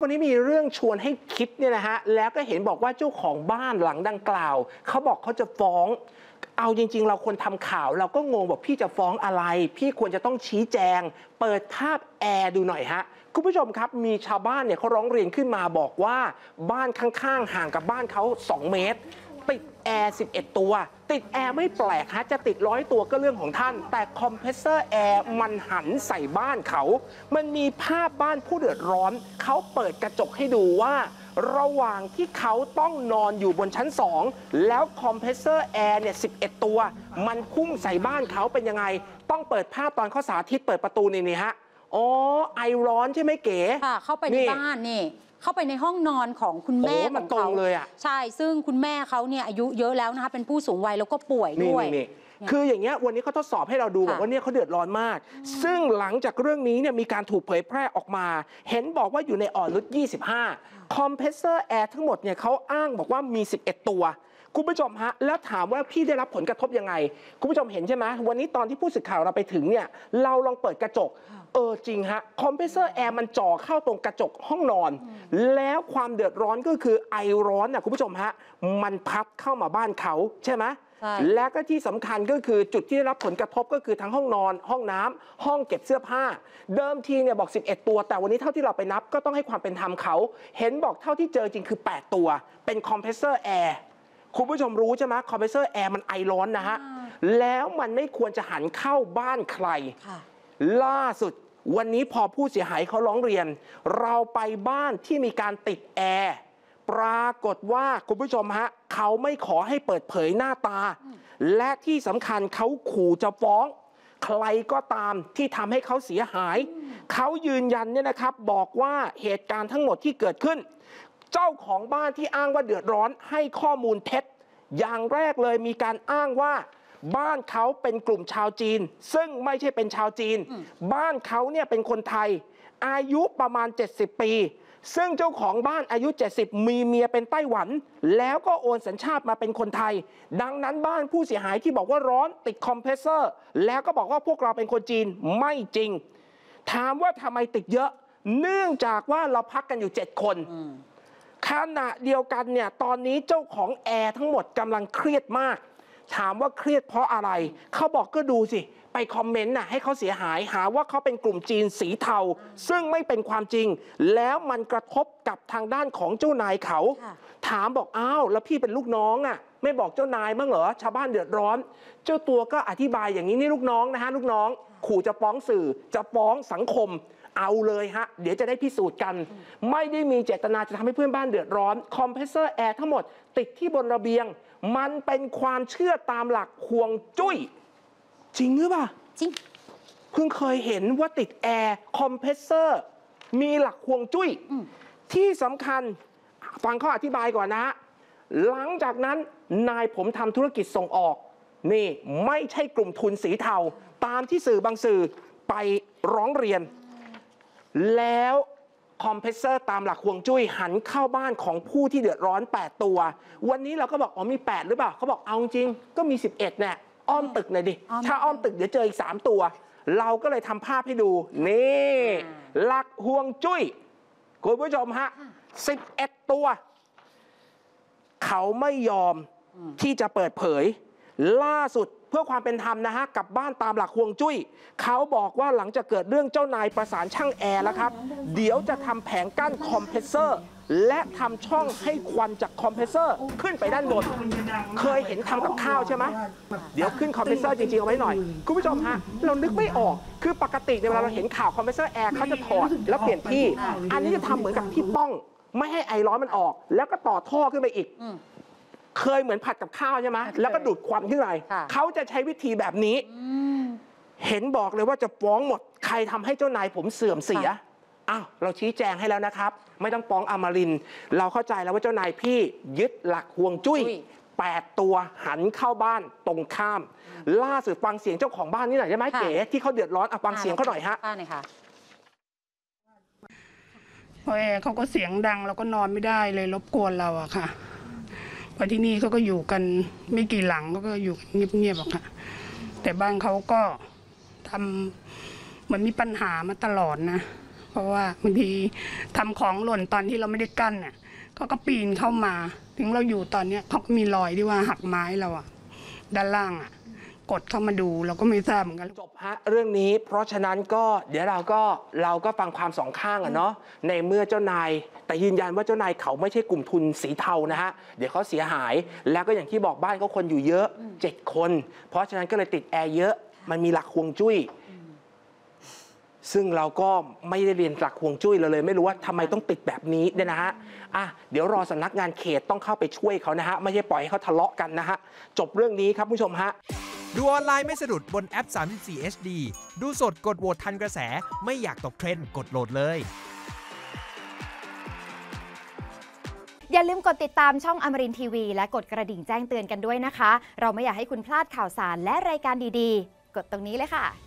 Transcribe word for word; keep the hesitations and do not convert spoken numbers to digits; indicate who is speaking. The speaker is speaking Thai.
Speaker 1: วันนี้มีเรื่องชวนให้คิดเนี่ยนะฮะแล้วก็เห็นบอกว่าเจ้าของบ้านหลังดังกล่าวเขาบอกเขาจะฟ้องเอาจริงๆเราคนทำข่าวเราก็งงบอกพี่จะฟ้องอะไรพี่ควรจะต้องชี้แจงเปิดภาพแอร์ดูหน่อยฮะคุณผู้ชมครับมีชาวบ้านเนี่ยเขาร้องเรียนขึ้นมาบอกว่าบ้านข้างๆห่างกับบ้านเขาสองเมตรติดแอร์สิบเอ็ดตัวติดแอร์ไม่แปลกฮะจะติดร้อยตัวก็เรื่องของท่านแต่คอมเพรสเซอร์แอร์มันหันใส่บ้านเขามันมีภาพบ้านผู้เดือดร้อนเขาเปิดกระจกให้ดูว่าระหว่างที่เขาต้องนอนอยู่บนชั้นสองแล้วคอมเพรสเซอร์แอร์เนี่ยสิบเอ็ดตัวมันพุ่งใส่บ้านเขาเป็นยังไงต้องเปิดภาพตอนเขาสาธิตเปิดประตูนี่นี่ฮะอ๋อไอร้อนใช่ไหมเก๋
Speaker 2: ค่ะเข้าไปในบ้านนี่เข้าไปในห้องนอนของคุณแม่ของเขา
Speaker 1: เลยอ่ะ
Speaker 2: ใช่ซึ่งคุณแม่เขาเนี่ยอายุเยอะแล้วนะคะเป็นผู้สูงวัยแล้วก็ป่วยด้วย
Speaker 1: คืออย่างเงี้ยวันนี้เขาทดสอบให้เราดูบอกว่าเนี่ยเขาเดือดร้อนมากซึ่งหลังจากเรื่องนี้เนี่ยมีการถูกเผยแพร่ออกมาเห็นบอกว่าอยู่ในอ่อนนุชยี่สิบห้าคอมเพรสเซอร์แอร์ทั้งหมดเนี่ยเขาอ้างบอกว่ามีสิบเอ็ดตัวคุณผู้ชมฮะแล้วถามว่าพี่ได้รับผลกระทบยังไงคุณผู้ชมเห็นใช่ไหมวันนี้ตอนที่ผู้สื่อข่าวเราไปถึงเนี่ยเราลองเปิดกระจกเออจริงฮะคอมเพรสเซอร์แอร์มันจ่อเข้าตรงกระจกห้องนอนแล้วความเดือดร้อนก็คือไอร้อนนะคุณผู้ชมฮะมันพัดเข้ามาบ้านเขาใช่ไหมและก็ที่สำคัญก็คือจุดที่ได้รับผลกระทบก็คือทั้งห้องนอนห้องน้ำห้องเก็บเสื้อผ้าเดิมทีเนี่ยบอกสิบเอ็ดตัวแต่วันนี้เท่าที่เราไปนับก็ต้องให้ความเป็นธรรมเขาเห็นบอกเท่าที่เจอจริงคือแปดตัวเป็นคอมเพรสเซอร์แอร์คุณผู้ชมรู้ใช่ไหมคอมเพรสเซอร์แอร์มันไอร้อนนะฮะแล้วมันไม่ควรจะหันเข้าบ้านใครล่าสุดวันนี้พอผู้เสียหายเขาร้องเรียนเราไปบ้านที่มีการติดแอร์ปรากฏว่าคุณผู้ชมฮะเขาไม่ขอให้เปิดเผยหน้าตาและที่สำคัญเขาขู่จะฟ้องใครก็ตามที่ทำให้เขาเสียหายเขายืนยันเนี่ยนะครับบอกว่าเหตุการณ์ทั้งหมดที่เกิดขึ้นเจ้าของบ้านที่อ้างว่าเดือดร้อนให้ข้อมูลเท็จอย่างแรกเลยมีการอ้างว่าบ้านเขาเป็นกลุ่มชาวจีนซึ่งไม่ใช่เป็นชาวจีนบ้านเขาเนี่ยเป็นคนไทยอายุประมาณเจ็ดสิบปีซึ่งเจ้าของบ้านอายุเจ็ดสิบมีเมียเป็นไต้หวันแล้วก็โอนสัญชาติมาเป็นคนไทยดังนั้นบ้านผู้เสียหายที่บอกว่าร้อนติดคอมเพรสเซอร์แล้วก็บอกว่าพวกเราเป็นคนจีนไม่จริงถามว่าทำไมติดเยอะเนื่องจากว่าเราพักกันอยู่เจ็ดคนขณะเดียวกันเนี่ยตอนนี้เจ้าของแอร์ทั้งหมดกำลังเครียดมากถามว่าเครียดเพราะอะไรเขาบอกก็ดูสิไปคอมเมนต์น่ะให้เขาเสียหายหาว่าเขาเป็นกลุ่มจีนสีเทาซึ่งไม่เป็นความจริงแล้วมันกระทบกับทางด้านของเจ้านายเขาถามบอกอ้าวแล้วพี่เป็นลูกน้องอ่ะไม่บอกเจ้านายบ้างเหรอชาวบ้านเดือดร้อนเจ้าตัวก็อธิบายอย่างนี้นี่ลูกน้องนะฮะลูกน้องขู่จะฟ้องสื่อจะฟ้องสังคมเอาเลยฮะเดี๋ยวจะได้พิสูจน์กันไม่ได้มีเจตนาจะทำให้เพื่อนบ้านเดือดร้อนคอมเพรสเซอร์แอร์ทั้งหมดติดที่บนระเบียงมันเป็นความเชื่อตามหลักฮวงจุ้ยจริงหรือเปล่า
Speaker 2: จริง
Speaker 1: เพิ่งเคยเห็นว่าติดแอร์คอมเพรสเซอร์มีหลักฮวงจุ้ยที่สำคัญฟังเขาอธิบายก่อนนะฮะหลังจากนั้นนายผมทำธุรกิจส่งออกนี่ไม่ใช่กลุ่มทุนสีเทาตามที่สื่อบางสื่อไปร้องเรียนแล้วคอมเพรสเซอร์ตามหลักฮวงจุ้ยหันเข้าบ้านของผู้ที่เดือดร้อนแปดตัววันนี้เราก็บอกอ๋อมีแปดหรือเปล่าเขาบอกเอาจริงก็มีสิบเอ็ดเนี่ยอ้อมตึกหน่อยดิถ้าอ้อมตึกเดี๋ยวเจออีกสามตัวเราก็เลยทำภาพให้ดูนี่หลักฮวงจุ้ยคุณผู้ชมฮะสิบเอ็ดตัวเขาไม่ยอมที่จะเปิดเผยล่าสุดเพื่อความเป็นธรรมนะฮะกับบ้านตามหลักฮวงจุ้ยเขาบอกว่าหลังจากเกิดเรื่องเจ้านายประสานช่างแอร์แล้วครับเดี๋ยวจะทำแผงกั้นคอมเพรสเซอร์และทำช่องให้ควันจากคอมเพรสเซอร์ขึ้นไปด้านบนเคยเห็นทำกับข้าวใช่ไหมเดี๋ยวขึ้นคอมเพรสเซอร์จริงๆเอาไว้หน่อยคุณผู้ชมฮะเรานึกไม่ออกคือปกติเวลาเราเห็นข่าวคอมเพรสเซอร์แอร์เขาจะถอดแล้วเปลี่ยนที่อันนี้จะทำเหมือนกับที่ป้องไม่ให้ไอร้อนมันออกแล้วก็ต่อท่อขึ้นไปอีกเคยเหมือนผัดกับข้าวใช่ไหมแล้วก็ดูดควันขึ้นไปเขาจะใช้วิธีแบบนี้เห็นบอกเลยว่าจะฟ้องหมดใครทำให้เจ้านายผมเสื่อมเสียอ้าวเราชี้แจงให้แล้วนะครับไม่ต้องฟ้องอมรินทร์เราเข้าใจแล้วว่าเจ้านายพี่ยึดหลักฮวงจุ้ยแปดตัวหันเข้าบ้านตรงข้ามล่าสุดฟังเสียงเจ้าของบ้านนี่หน่อยได้ไหมเก๋ที่เขาเดือดร้อนอ่ะฟังเสียงเขาหน่อยฮะ
Speaker 3: พอแอร์เขาก็เสียงดังเราก็นอนไม่ได้เลยรบกวนเราอะค่ะพอที่นี่เขาก็อยู่กันไม่กี่หลังเขาก็อยู่เงียบๆอะค่ะแต่บ้านเขาก็ทำเหมือนมีปัญหามาตลอดนะเพราะว่าบางทีทำของหล่นตอนที่เราไม่ได้กั้นน่ะเขาก็ปีนเข้ามาถึงเราอยู่ตอนเนี้ยเขาก็มีรอยที่ว่าหักไม้เราอะด้านล่างอะกดเข้ามาดูเราก็ไม่ทราบเหมือนกัน
Speaker 1: จบฮะเรื่องนี้เพราะฉะนั้นก็เดี๋ยวเราก็เราก็ฟังความสองข้างอะเนาะในเมื่อเจ้านายแต่ยืนยันว่าเจ้านายเขาไม่ใช่กลุ่มทุนสีเทานะฮะเดี๋ยวเขาเสียหายแล้วก็อย่างที่บอกบ้านเขาคนอยู่เยอะเจ็ดคนเพราะฉะนั้นก็เลยติดแอร์เยอะมันมีหลักฮวงจุ้ยซึ่งเราก็ไม่ได้เรียนหลักฮวงจุ้ยเราเลยไม่รู้ว่าทำไมต้องติดแบบนี้เนี่ยนะฮะอ่ะเดี๋ยวรอสำนักงานเขตต้องเข้าไปช่วยเขานะฮะไม่ใช่ปล่อยให้เขาทะเลาะกันนะฮะจบเรื่องนี้ครับผู้ชมฮะ
Speaker 4: ดูออนไลน์ไม่สะดุดบนแอป สามสิบสี่ เอช ดี ดูสดกดโหวตทันกระแสไม่อยากตกเทรนด์กดโหลดเลย
Speaker 5: อย่าลืมกดติดตามช่องอมรินทร์ทีวีและกดกระดิ่งแจ้งเตือนกันด้วยนะคะเราไม่อยากให้คุณพลาดข่าวสารและรายการดีๆกดตรงนี้เลยค่ะ